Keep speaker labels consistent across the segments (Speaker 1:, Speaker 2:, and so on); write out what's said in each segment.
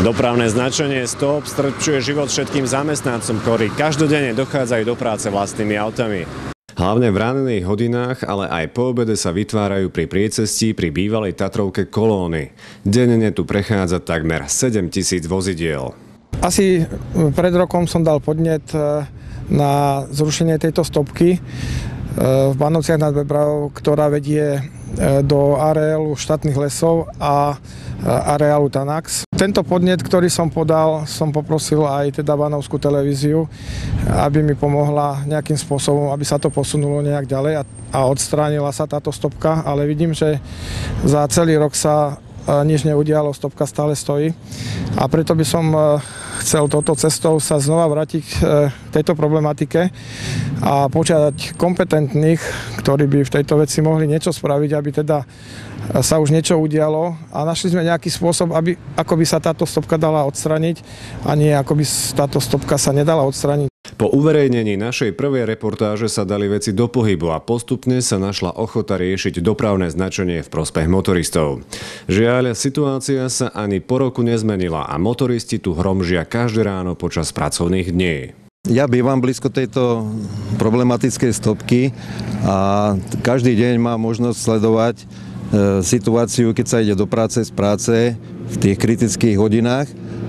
Speaker 1: Dopravné značenie Stop strpčuje život všetkým zamestnancom, ktorí každodenne dochádzajú do práce vlastnými autami. Hlavne v ranných hodinách, ale aj po obede sa vytvárajú pri priecestí pri bývalej Tatrovke kolóny. Denne tu prechádza takmer 7 000 vozidiel.
Speaker 2: Asi pred rokom som dal podnet na zrušenie tejto stopky v Banovciach nad Bebravou, ktorá vedie do areálu štátnych lesov a areálu Tanax. Tento podnet, ktorý som podal, som poprosil aj teda Banovskú televíziu, aby mi pomohla nejakým spôsobom, aby sa to posunulo nejak ďalej a odstránila sa táto stopka, ale vidím, že za celý rok sa nič neudialo, stopka stále stojí a preto by som chcel touto cestou sa znova vrátiť k tejto problematike a požiadať kompetentných, ktorí by v tejto veci mohli niečo spraviť, aby teda sa už niečo udialo a našli sme nejaký spôsob, ako by sa táto stopka dala odstraniť a nie ako by táto stopka sa nedala odstraniť.
Speaker 1: Po uverejnení našej prvej reportáže sa dali veci do pohybu a postupne sa našla ochota riešiť dopravné značenie v prospech motoristov. Žiaľ, situácia sa ani po roku nezmenila a motoristi tu hromžia každé ráno počas pracovných dní.
Speaker 3: Ja bývam blízko tejto problematickej stopky a každý deň mám možnosť sledovať situáciu, keď sa ide do práce z práce v tých kritických hodinách.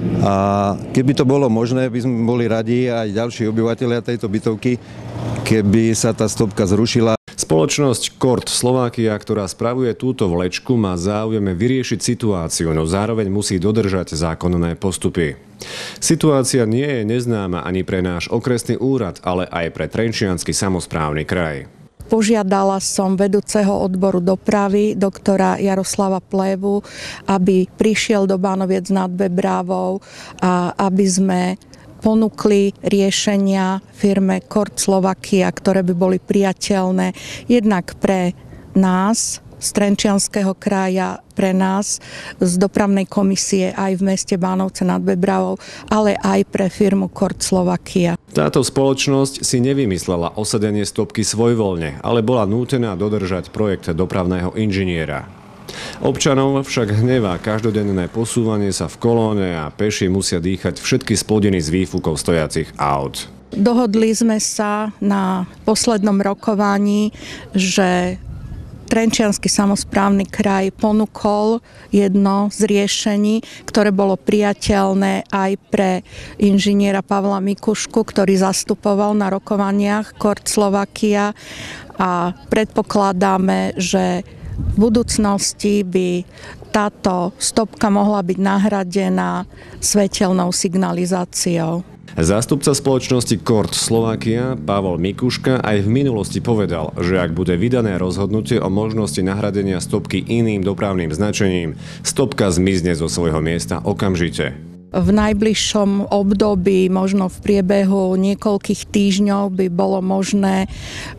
Speaker 3: A keby to bolo možné, by sme boli radi aj ďalší obyvatelia tejto bytovky, keby sa tá stopka zrušila.
Speaker 1: Spoločnosť Kort Slovakia, ktorá spravuje túto vlečku, má záujem vyriešiť situáciu, no zároveň musí dodržať zákonné postupy. Situácia nie je neznáma ani pre náš okresný úrad, ale aj pre Trenčiansky samosprávny kraj.
Speaker 4: Požiadala som vedúceho odboru dopravy, doktora Jaroslava Plévu, aby prišiel do Bánoviec nad Bebravou a aby sme ponúkli riešenia firme Kort Slovakia, ktoré by boli priateľné jednak pre nás z Trenčianskeho kraja, pre nás z dopravnej komisie aj v meste Bánovce nad Bebravou, ale aj pre firmu Kort Slovakia.
Speaker 1: Táto spoločnosť si nevymyslela osadenie stopky svojvoľne, ale bola nútená dodržať projekt dopravného inžiniera. Občanov však hnevá každodenné posúvanie sa v kolóne a peši musia dýchať všetky splodiny z výfukov stojacich aut.
Speaker 4: Dohodli sme sa na poslednom rokovaní, že Trenčiansky samosprávny kraj ponúkol jedno z riešení, ktoré bolo priateľné aj pre inžiniera Pavla Mikušku, ktorý zastupoval na rokovaniach Kort Slovakia a predpokladáme, že v budúcnosti by táto stopka mohla byť nahradená svetelnou signalizáciou.
Speaker 1: Zástupca spoločnosti Kort Slovakia Pavol Mikuška aj v minulosti povedal, že ak bude vydané rozhodnutie o možnosti nahradenia stopky iným dopravným značením, stopka zmizne zo svojho miesta okamžite.
Speaker 4: V najbližšom období, možno v priebehu niekoľkých týždňov by bolo možné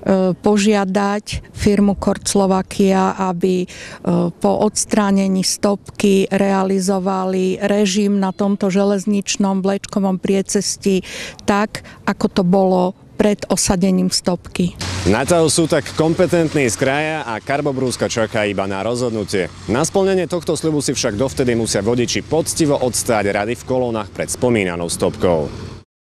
Speaker 4: požiadať firmu Kort Slovakia, aby po odstránení stopky realizovali režim na tomto železničnom vlečkovom priecestí tak, ako to bolo pred osadením stopky.
Speaker 1: Na to sú tak kompetentní z kraja a Karbobrúska čaká iba na rozhodnutie. Na splnenie tohto sľubu si však dovtedy musia vodiči poctivo odstáť rady v kolónach pred spomínanou stopkou.